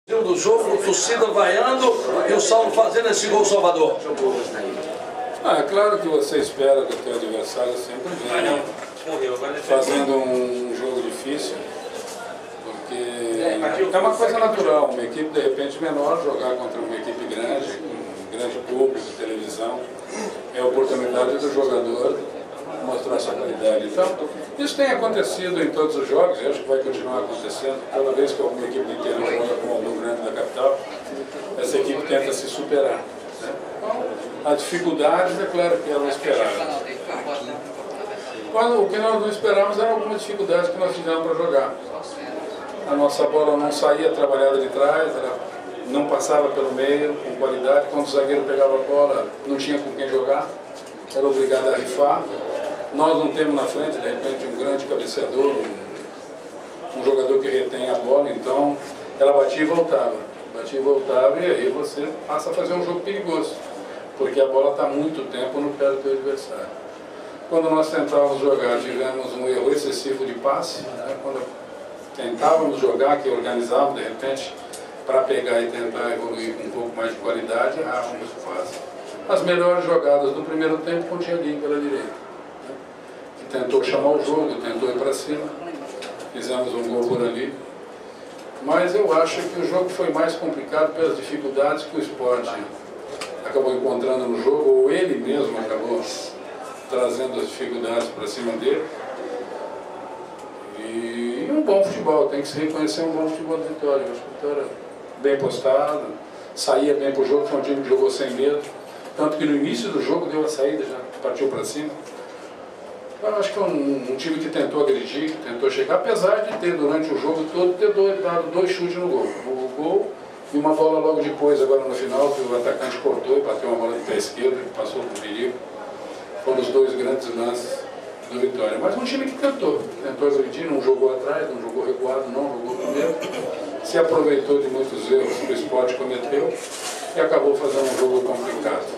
Do jogo, o torcida vaiando e o Saulo fazendo esse gol Salvador. É claro que você espera que o teu adversário sempre venha fazendo um jogo difícil, porque é uma coisa natural, uma equipe de repente menor jogar contra uma equipe grande, com grande público, televisão, é a oportunidade do jogador mostrar sua qualidade. Então, isso tem acontecido em todos os jogos e acho que vai continuar acontecendo. Toda vez que alguma equipe inteira joga com algum grande da capital, essa equipe tenta se superar, né? Então, a dificuldade é claro que ela esperava. O que nós não esperávamos eram algumas dificuldades que nós tivemos para jogar. A nossa bola não saía trabalhada de trás, ela não passava pelo meio com qualidade. Quando o zagueiro pegava a bola, não tinha com quem jogar, era obrigado a rifar. Nós não temos na frente, de repente, um grande cabeceador, um jogador que retém a bola, então ela batia e voltava. Batia e voltava, e aí você passa a fazer um jogo perigoso, porque a bola está muito tempo no pé do teu adversário. Quando nós tentávamos jogar, tivemos um erro excessivo de passe, né? Quando tentávamos jogar, que organizávamos, de repente, para pegar e tentar evoluir com um pouco mais de qualidade, muito fácil. As melhores jogadas do primeiro tempo com o Thiaguinho pela direita. Tentou chamar o jogo, tentou ir para cima, fizemos um gol por ali. Mas eu acho que o jogo foi mais complicado pelas dificuldades que o Sport acabou encontrando no jogo, ou ele mesmo acabou trazendo as dificuldades para cima dele. E um bom futebol, tem que se reconhecer um bom futebol de Vitória. Eu acho que a Vitória bem postada, saía bem para o jogo, foi um time que jogou sem medo. Tanto que no início do jogo deu a saída, já partiu para cima. Eu acho que é um time que tentou agredir, que tentou chegar, apesar de ter durante o jogo todo dado 2 chutes no gol. O gol e uma bola logo depois, agora no final, que o atacante cortou e bateu uma bola de pé esquerdo, que passou por perigo. Foram os 2 grandes lances do Vitória. Mas um time que tentou agredir, não jogou atrás, não jogou recuado, não jogou primeiro. Se aproveitou de muitos erros que o Sport cometeu e acabou fazendo um jogo complicado.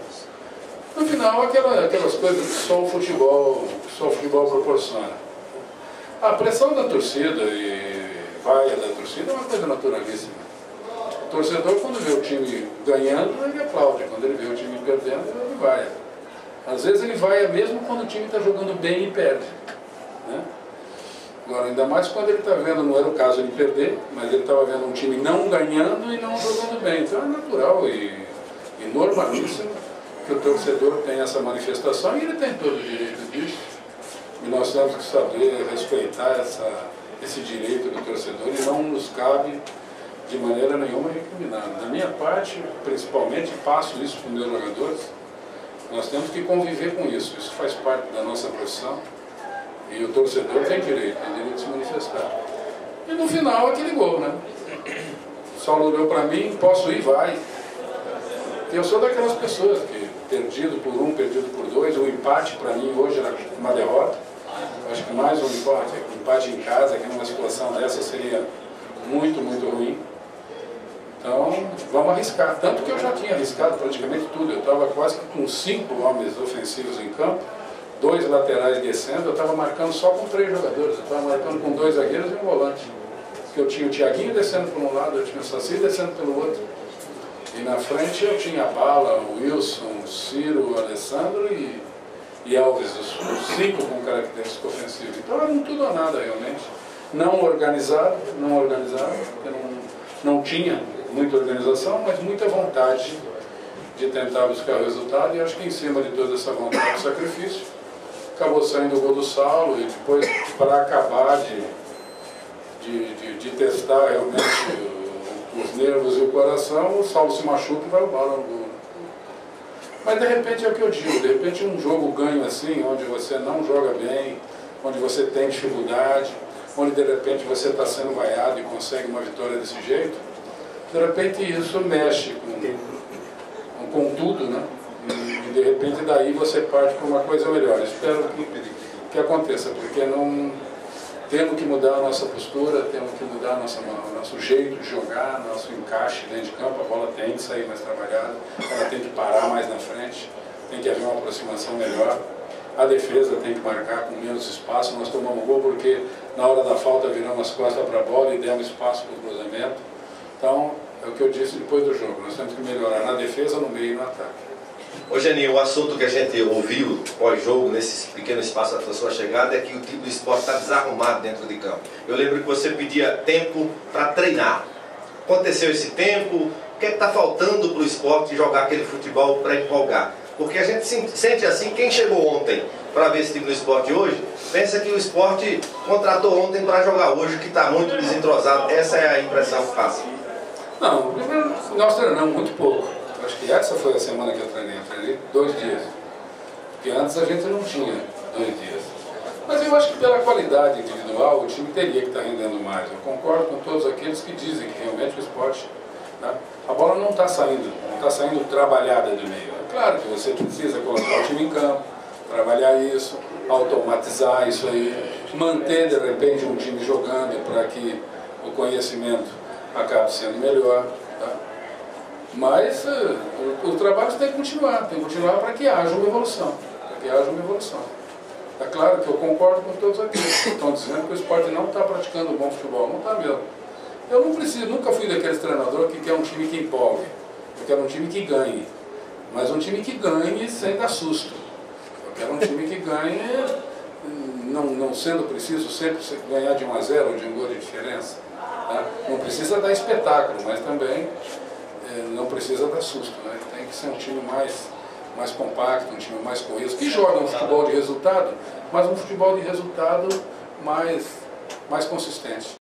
No final, aquelas coisas que só o futebol proporciona. A pressão da torcida e vaia da torcida é uma coisa naturalíssima. O torcedor, quando vê o time ganhando, ele aplaude. Quando ele vê o time perdendo, ele vaia. Às vezes ele vaia mesmo quando o time está jogando bem e perde, né? Agora, ainda mais quando ele está vendo, não era o caso de perder, mas ele estava vendo um time não ganhando e não jogando bem. Então é natural e normalíssimo que o torcedor tem essa manifestação, e ele tem todo o direito disso. E nós temos que saber respeitar esse direito do torcedor, e não nos cabe de maneira nenhuma recriminar. Da minha parte, principalmente, passo isso para os meus jogadores, nós temos que conviver com isso. Isso faz parte da nossa profissão, e o torcedor tem direito de se manifestar. E no final, aquele gol, né? O Saulo olhou para mim, posso ir, vai. Eu sou daquelas pessoas que, perdido por 1, perdido por 2, o empate para mim hoje era uma derrota. Eu acho que mais um empate em casa, aqui numa situação dessa, seria muito, muito ruim. Então, vamos arriscar. Tanto que eu já tinha arriscado praticamente tudo. Eu estava quase que com 5 homens ofensivos em campo, 2 laterais descendo, eu estava marcando só com 3 jogadores. Eu estava marcando com 2 zagueiros e um volante. Porque eu tinha o Thiaguinho descendo por um lado, eu tinha o Saci descendo pelo outro. E na frente eu tinha a Bala, o Wilson, o Ciro, o Alessandro e Alves, os 5 com característica ofensiva. Então era um tudo ou nada realmente. Não organizado, porque não tinha muita organização, mas muita vontade de tentar buscar o resultado. E acho que em cima de toda essa vontade de sacrifício, acabou saindo o gol do Saulo, e depois, para acabar de testar realmente os nervos e o coração, o Saulo se machuca e vai o bala no gol. Mas de repente é o que eu digo, de repente um jogo ganho assim, onde você não joga bem, onde você tem dificuldade, onde de repente você está sendo vaiado e consegue uma vitória desse jeito, de repente isso mexe com tudo, né? E de repente daí você parte para uma coisa melhor. Espero que aconteça, porque não... Temos que mudar a nossa postura, temos que mudar nosso jeito de jogar, nosso encaixe dentro de campo. A bola tem que sair mais trabalhada, ela tem que parar mais na frente, tem que haver uma aproximação melhor. A defesa tem que marcar com menos espaço. Nós tomamos gol porque na hora da falta viramos as costas para a bola e demos espaço para o cruzamento. Então, é o que eu disse depois do jogo, nós temos que melhorar na defesa, no meio e no ataque. Ô Geninho, o assunto que a gente ouviu pós-jogo, nesse pequeno espaço da sua chegada, é que o time do esporte está desarrumado dentro de campo. Eu lembro que você pedia tempo para treinar. Aconteceu esse tempo, o que está faltando para o esporte jogar aquele futebol para empolgar? Porque a gente sente assim, quem chegou ontem para ver esse time do esporte hoje, pensa que o esporte contratou ontem para jogar hoje, que está muito desentrosado. Essa é a impressão que passa. Não, nós treinamos muito pouco. Acho que essa foi a semana que eu treinei 2 dias. Porque antes a gente não tinha 2 dias. Mas eu acho que pela qualidade individual o time teria que estar rendendo mais. Eu concordo com todos aqueles que dizem que realmente o esporte, né, a bola não está saindo trabalhada do meio. É claro que você precisa colocar o time em campo, trabalhar isso, automatizar isso aí, manter de repente um time jogando para que o conhecimento acabe sendo melhor. Tá? Mas o trabalho tem que continuar para que haja uma evolução. É claro que eu concordo com todos aqueles que estão dizendo que o esporte não está praticando bom futebol, não está mesmo. Eu nunca fui daqueles treinadores que quer um time que empolgue, eu quero um time que ganhe, mas um time que ganhe sem dar susto. Eu quero um time que ganhe, não sendo preciso sempre ganhar de 1 a 0 ou de 1 gol de diferença. Tá? Não precisa dar espetáculo, mas também não precisa dar susto, né? Tem que ser um time mais compacto, um time mais coeso, que joga um futebol de resultado, mas um futebol de resultado mais consistente.